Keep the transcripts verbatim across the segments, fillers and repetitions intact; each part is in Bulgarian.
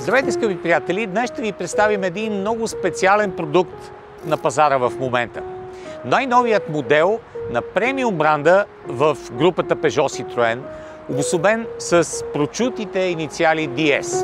Здравейте, скъпи приятели! Днес ще ви представим един много специален продукт на пазара в момента. Най-новият модел на премиум бранда в групата Peugeot Citroën, обособен с прочутите инициали Ди Ес.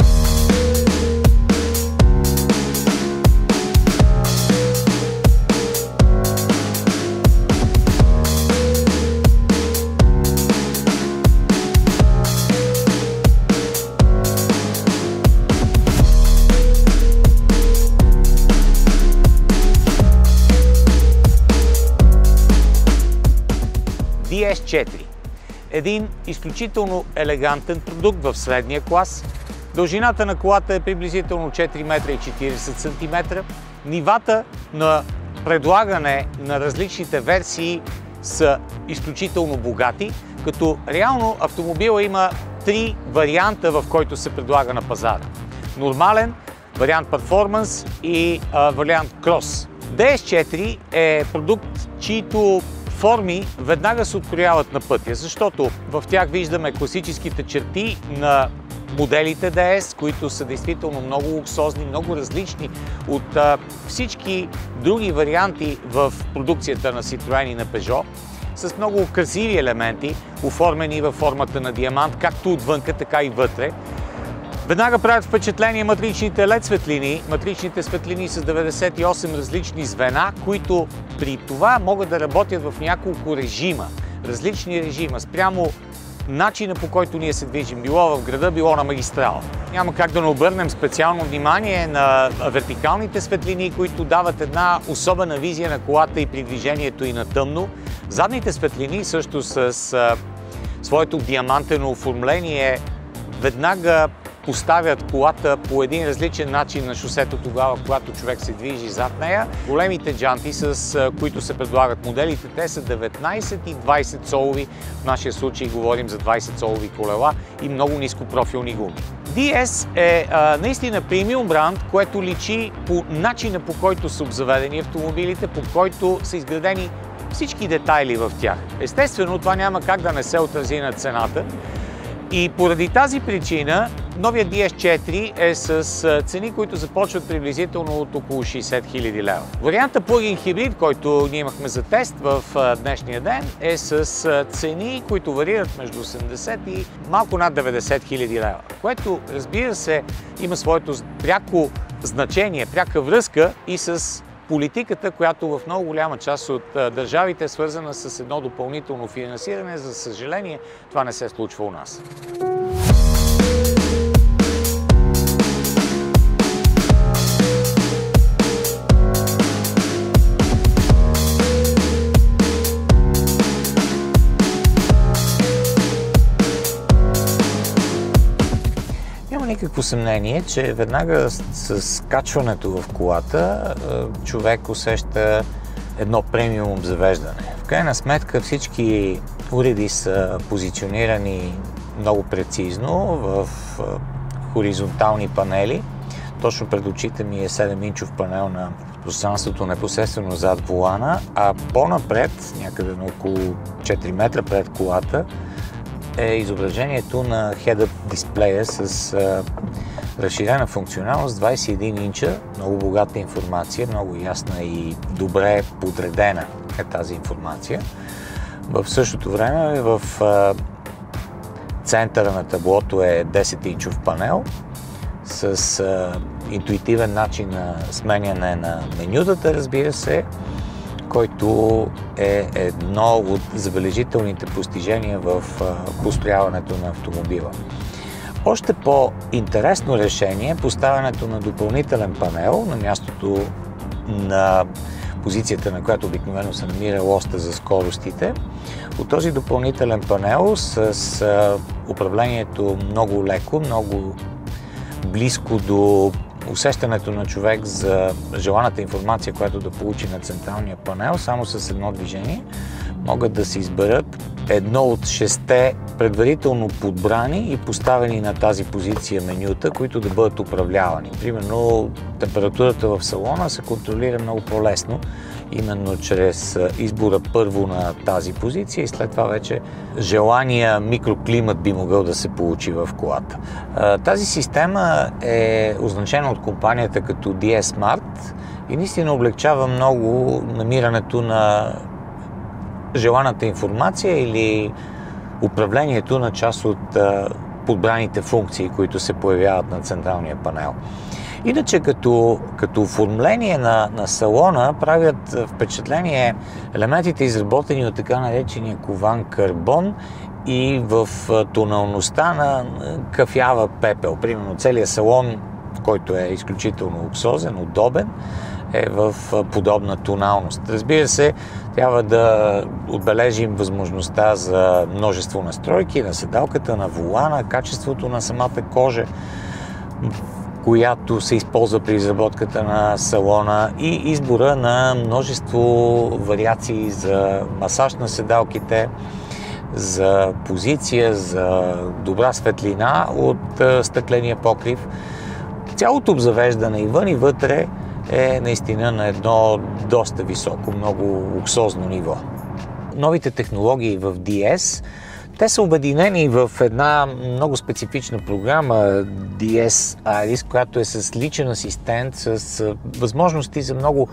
Ди Ес четири. Един изключително елегантен продукт в средния клас. Дължината на колата е приблизително четири метра и четиридесет сантиметра. Нивата на предлагане на различните версии са изключително богати, като реално автомобила има три варианта, в който се предлага на пазара. Нормален, вариант перформанс и а, вариант крос. Ди Ес четири е продукт, чието форми веднага се открояват на пътя, защото в тях виждаме класическите черти на моделите Ди Ес, които са действително много луксозни, много различни от а, всички други варианти в продукцията на Citroën и на Peugeot, с много красиви елементи, оформени във формата на диамант, както отвънка, така и вътре. Веднага правят впечатление матричните ел и ди светлини. Матричните светлини с деветдесет и осем различни звена, които при това могат да работят в няколко режима. Различни режима, спрямо начина, по който ние се движим, било в града, било на магистрала. Няма как да не обърнем специално внимание на вертикалните светлини, които дават една особена визия на колата и при движението и на тъмно. Задните светлини също с а, своето диамантено оформление веднага поставят колата по един различен начин на шосето тогава, когато човек се движи зад нея. Големите джанти, с които се предлагат моделите, те са деветнайсет и двайсет солови. В нашия случай говорим за двайсет солови колела и много нископрофилни гуми. Ди Ес е а, наистина премиум бранд, което личи по начина, по който са обзаведени автомобилите, по който са изградени всички детайли в тях. Естествено, това няма как да не се отрази на цената. И поради тази причина новият Ди Ес четири е с цени, които започват приблизително от около шейсет хиляди лева. Варианта Plug-in хибрид, който ние имахме за тест в днешния ден, е с цени, които варират между осемдесет и малко над деветдесет хиляди лева, което, разбира се, има своето пряко значение, пряка връзка и с политиката, която в много голяма част от държавите е свързана с едно допълнително финансиране. За съжаление, това не се случва у нас. Никакво съмнение, че веднага с качването в колата човек усеща едно премиум обзавеждане. В крайна сметка всички уреди са позиционирани много прецизно в хоризонтални панели. Точно пред очите ми е седем инчов панел на пространството непосредствено зад волана, а по-напред, някъде на около четири метра пред колата, е изображението на head-up дисплея с а, разширена функционалност, двайсет и един инча, много богата информация, много ясна и добре подредена е тази информация. В същото време в а, центъра на таблото е десет инчов панел с а, интуитивен начин на сменяне на менютата, разбира се, който е едно от забележителните постижения в построяването на автомобила. Още по-интересно решение е поставянето на допълнителен панел на мястото на позицията, на която обикновено се намира лоста за скоростите. От този допълнителен панел с управлението много леко, много близко до усещането на човек за желаната информация, която да получи на централния панел, само с едно движение могат да се изберат едно от шесте предварително подбрани и поставени на тази позиция менюта, които да бъдат управлявани. Примерно температурата в салона се контролира много по-лесно именно чрез избора първо на тази позиция и след това вече желания микроклимат би могъл да се получи в колата. Тази система е означена от компанията като ди ес Smart и наистина облегчава много намирането на желаната информация или управлението на част от подбраните функции, които се появяват на централния панел. Иначе като, като оформление на, на салона правят впечатление елементите, изработени от така наречения кован карбон и в тоналността на кафява пепел. Примерно целият салон, който е изключително луксозен, удобен, е в подобна тоналност. Разбира се, трябва да отбележим възможността за множество настройки на седалката, на волана, качеството на самата кожа, която се използва при изработката на салона и избора на множество вариации за масаж на седалките, за позиция, за добра светлина от стъкления покрив. Цялото обзавеждане и вън и вътре е наистина на едно доста високо, много луксозно ниво. Новите технологии в ди ес, те са обединени в една много специфична програма ди ес Iris, която е с личен асистент, с възможности за много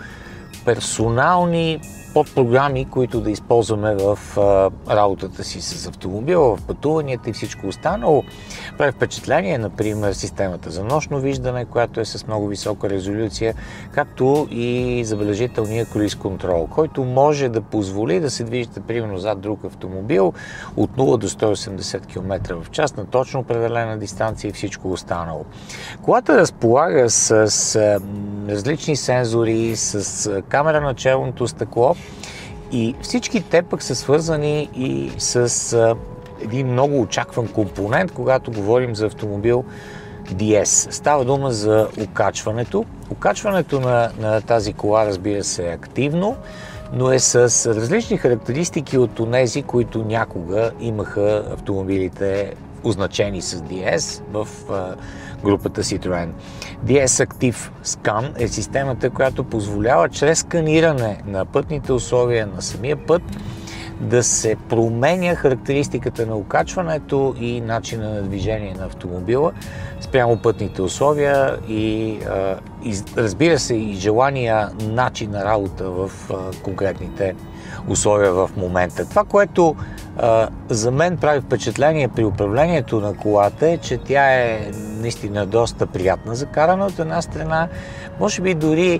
персонални подпрограми, които да използваме в работата си с автомобила, в пътуванията и всичко останало. Прави впечатление, например, системата за нощно виждане, която е с много висока резолюция, както и забележителния круиз контрол, който може да позволи да се движите, примерно, зад друг автомобил от нула до сто и осемдесет километра в час на точно определена дистанция и всичко останало. Колата разполага с, с различни сензори, с камера на челното стъкло и всички те пък са свързани и с а, един много очакван компонент, когато говорим за автомобил ди ес. Става дума за окачването. Окачването на, на тази кола, разбира се, е активно, но е с различни характеристики от онези, които някога имаха автомобилите означени с ди ес в а, групата Citroen. ди ес Active Scan е системата, която позволява чрез сканиране на пътните условия на самия път да се променя характеристиката на окачването и начина на движение на автомобила спрямо пътните условия и, а, и разбира се и желания начин на работа в а, конкретните условия в момента. Това, което а, за мен прави впечатление при управлението на колата е, че тя е наистина доста приятна за каране от една страна, може би дори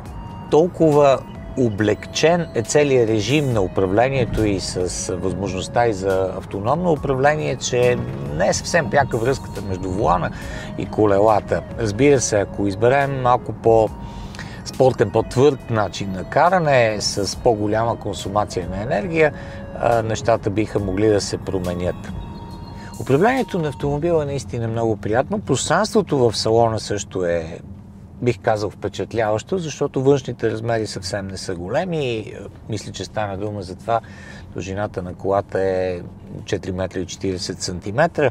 толкова облегчен е целият режим на управлението и с възможността и за автономно управление, че не е съвсем пряка връзката между волана и колелата. Разбира се, ако изберем малко по спортен, по-твърд начин на каране, с по-голяма консумация на енергия, нещата биха могли да се променят. Управлението на автомобила е наистина много приятно. Пространството в салона също е, бих казал, впечатляващо, защото външните размери съвсем не са големи. Мисля, че стана дума за това. Дължината на колата е четири метра и четиридесет сантиметра,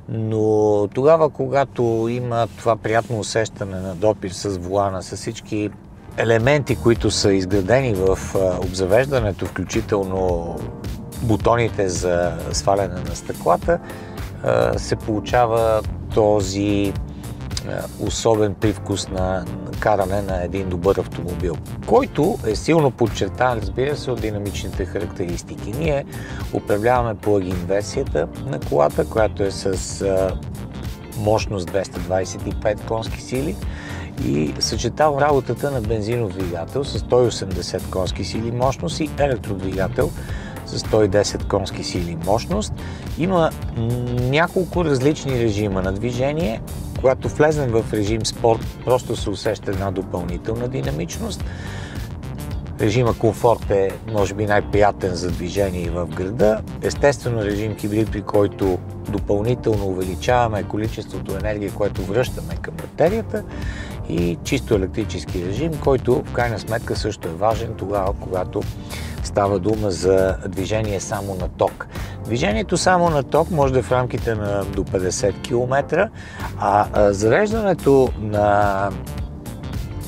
но тогава, когато има това приятно усещане на допир с волана, с всички елементи, които са изградени в обзавеждането, включително бутоните за сваляне на стъклата, се получава този особен привкус на каране на един добър автомобил, който е силно подчертан, разбира се, от динамичните характеристики. Ние управляваме плагин версията на колата, която е с мощност двеста двадесет и пет конски сили и съчетава работата на бензинов двигател с сто и осемдесет конски сили мощност и електродвигател с сто и десет конски сили мощност. Има няколко различни режима на движение. Когато влезнем в режим спорт, просто се усеща една допълнителна динамичност. Режима комфорт е, може би, най-приятен за движение в града. Естествено, режим хибрид, при който допълнително увеличаваме количеството енергия, което връщаме към батерията, и чисто електрически режим, който в крайна сметка също е важен тогава, когато става дума за движение само на ток. Движението само на ток може да е в рамките на до петдесет километра, а зареждането на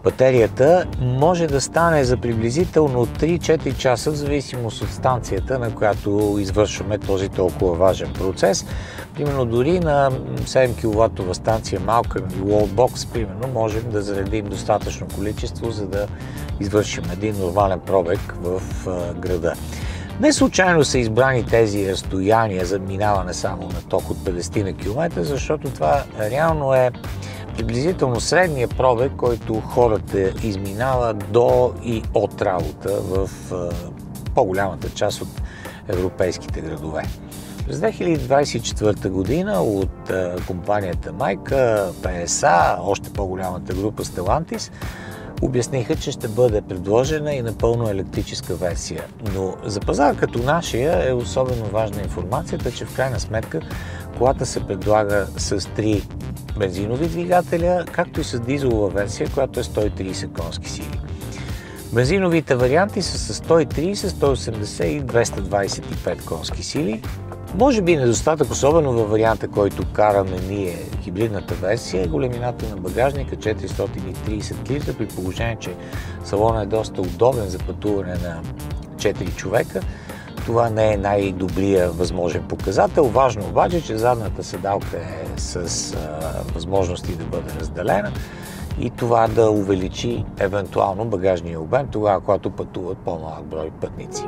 батерията може да стане за приблизително три-четири часа, в зависимост от станцията, на която извършваме този толкова важен процес. Примерно дори на седем киловатова станция малка или wallbox, примерно, можем да заредим достатъчно количество, за да извършим един нормален пробег в града. Не случайно са избрани тези разстояния за минаване само на ток от петдесет на километра, защото това реално е приблизително средния пробег, който хората изминават до и от работа в по-голямата част от европейските градове. През две хиляди двадесет и четвърта година от компанията майка, Пе Ес А, още по-голямата група Stellantis, обясниха, че ще бъде предложена и напълно електрическа версия. Но за пазар като нашия е особено важна информацията, че в крайна сметка колата се предлага с три бензинови двигателя, както и с дизелова версия, която е сто и тридесет конски сили. Бензиновите варианти са с сто и тридесет, сто и осемдесет и двеста двадесет и пет конски сили. Може би недостатък, особено във варианта, който караме ние, хибридната версия, е големината на багажника четиристотин и тридесет литра, при положение, че салонът е доста удобен за пътуване на четири човека. Това не е най-добрия възможен показател. Важно обаче, че задната седалка е с а, възможности да бъде разделена и това да увеличи евентуално багажния обем, тогава, когато пътуват по-малък брой пътници.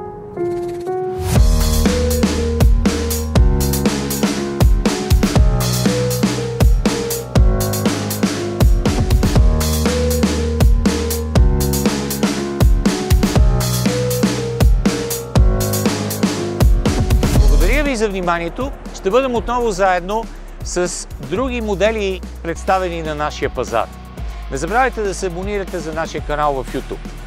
За вниманието. Ще бъдем отново заедно с други модели, представени на нашия пазар. Не забравяйте да се абонирате за нашия канал в YouTube.